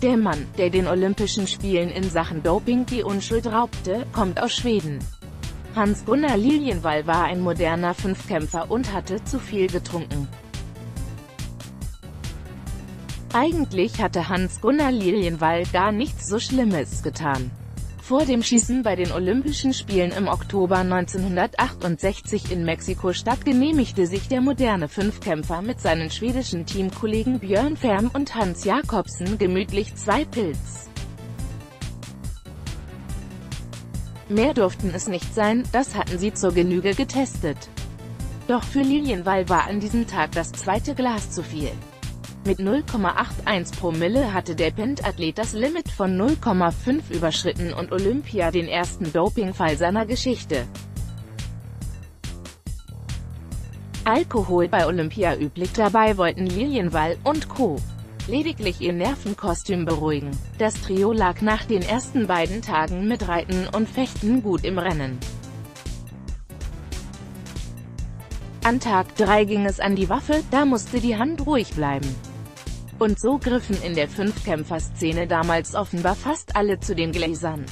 Der Mann, der den Olympischen Spielen in Sachen Doping die Unschuld raubte, kommt aus Schweden. Hans-Gunnar Liljenvall war ein moderner Fünfkämpfer und hatte zu viel getrunken. Eigentlich hatte Hans-Gunnar Liljenvall gar nichts so Schlimmes getan. Vor dem Schießen bei den Olympischen Spielen im Oktober 1968 in Mexiko-Stadt genehmigte sich der moderne Fünfkämpfer mit seinen schwedischen Teamkollegen Björn Ferm und Hans Jakobsen gemütlich 2 Pilz. Mehr durften es nicht sein, das hatten sie zur Genüge getestet. Doch für Liljenvall war an diesem Tag das zweite Glas zu viel. Mit 0,81 Promille hatte der Pentathlet das Limit von 0,5 überschritten und Olympia den ersten Dopingfall seiner Geschichte. Alkohol bei Olympia üblich, dabei wollten Liljenvall und Co. lediglich ihr Nervenkostüm beruhigen. Das Trio lag nach den ersten beiden Tagen mit Reiten und Fechten gut im Rennen. An Tag 3 ging es an die Waffe, da musste die Hand ruhig bleiben. Und so griffen in der Fünfkämpfer-Szene damals offenbar fast alle zu den Gläsern.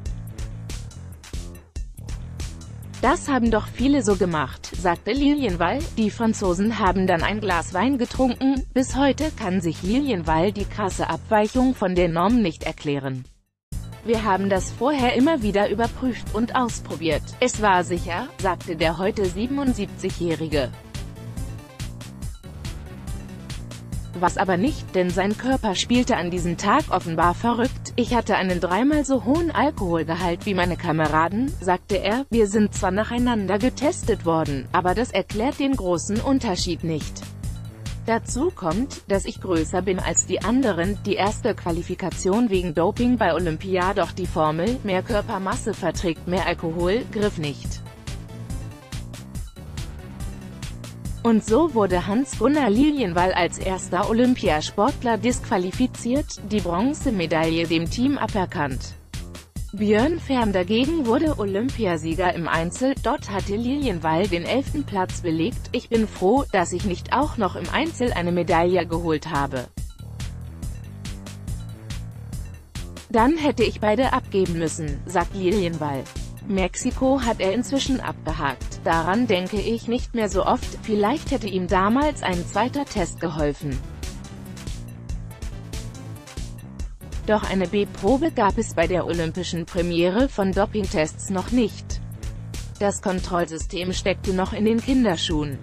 Das haben doch viele so gemacht, sagte Liljenvall. Die Franzosen haben dann ein Glas Wein getrunken. Bis heute kann sich Liljenvall die krasse Abweichung von der Norm nicht erklären. Wir haben das vorher immer wieder überprüft und ausprobiert. Es war sicher, sagte der heute 77-Jährige. Was aber nicht, denn sein Körper spielte an diesem Tag offenbar verrückt. Ich hatte einen 3-mal so hohen Alkoholgehalt wie meine Kameraden, sagte er. Wir sind zwar nacheinander getestet worden, aber das erklärt den großen Unterschied nicht. Dazu kommt, dass ich größer bin als die anderen. Die erste Qualifikation wegen Doping bei Olympia, doch die Formel, mehr Körpermasse verträgt mehr Alkohol, griff nicht. Und so wurde Hans-Gunnar Liljenvall als erster Olympiasportler disqualifiziert, die Bronzemedaille dem Team aberkannt. Björn Ferm dagegen wurde Olympiasieger im Einzel, dort hatte Liljenvall den 11. Platz belegt. Ich bin froh, dass ich nicht auch noch im Einzel eine Medaille geholt habe. Dann hätte ich beide abgeben müssen, sagt Liljenvall. Mexiko hat er inzwischen abgehakt. Daran denke ich nicht mehr so oft, vielleicht hätte ihm damals ein zweiter Test geholfen. Doch eine B-Probe gab es bei der olympischen Premiere von Dopingtests noch nicht. Das Kontrollsystem steckte noch in den Kinderschuhen.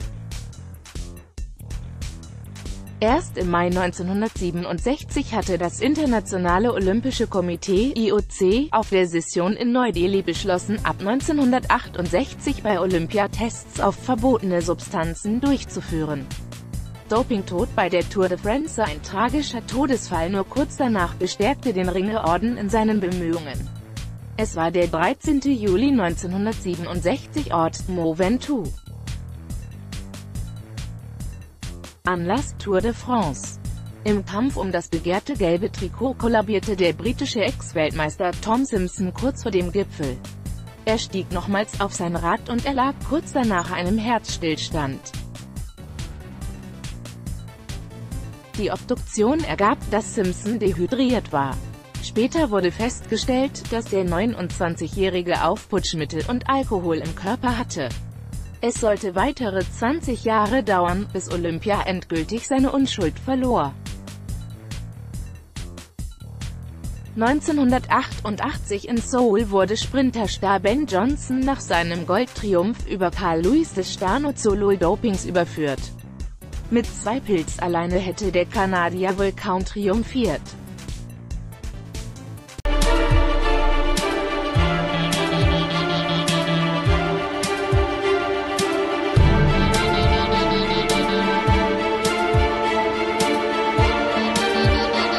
Erst im Mai 1967 hatte das Internationale Olympische Komitee (IOC) auf der Session in Neu-Delhi beschlossen, ab 1968 bei Olympia Tests auf verbotene Substanzen durchzuführen. Dopingtod bei der Tour de France. Ein tragischer Todesfall nur kurz danach bestärkte den Ringeorden in seinen Bemühungen. Es war der 13. Juli 1967, Ort Mont Ventoux. Anlass: Tour de France. Im Kampf um das begehrte gelbe Trikot kollabierte der britische Ex-Weltmeister Tom Simpson kurz vor dem Gipfel. Er stieg nochmals auf sein Rad und erlag kurz danach einem Herzstillstand. Die Obduktion ergab, dass Simpson dehydriert war. Später wurde festgestellt, dass der 29-Jährige Aufputschmittel und Alkohol im Körper hatte. Es sollte weitere 20 Jahre dauern, bis Olympia endgültig seine Unschuld verlor. 1988 in Seoul wurde Sprinterstar Ben Johnson nach seinem Goldtriumph über Carl-Lewis Desjarno zu Dopings überführt. Mit 2 Pilz alleine hätte der Kanadier wohl kaum triumphiert.